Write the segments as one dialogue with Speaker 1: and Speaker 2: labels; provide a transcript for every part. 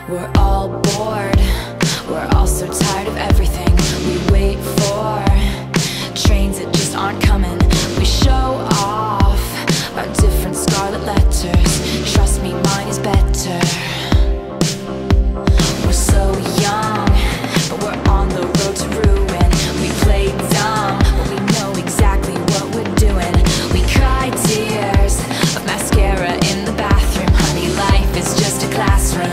Speaker 1: We're all bored, we're all so tired of everything. We wait for trains that just aren't coming. We show off our different scarlet letters. Trust me, mine is better. We're so young, but we're on the road to ruin. We play dumb, but we know exactly what we're doing. We cry tears of mascara in the bathroom. Honey, life is just a classroom.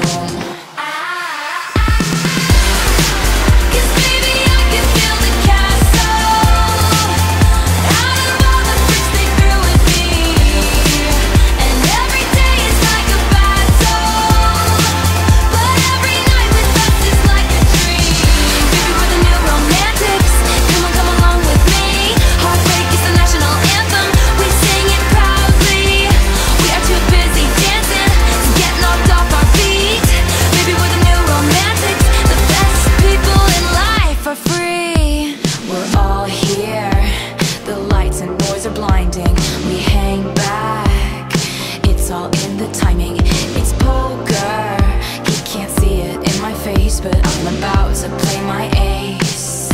Speaker 1: But I'm about to play my ace.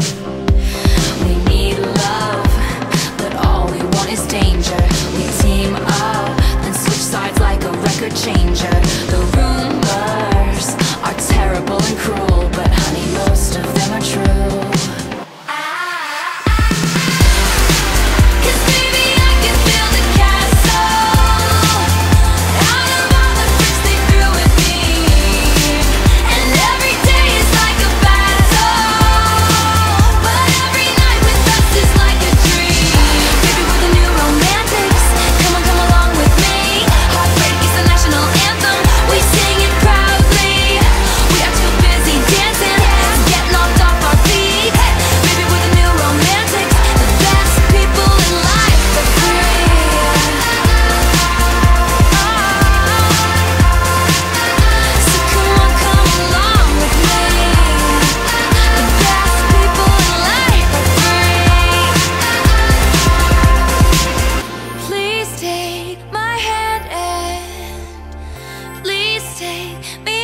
Speaker 1: We need love, but all we want is danger. We team up, then switch sides like a record changer. The rumors are terrible and cruel, but honey, most of them are true. Take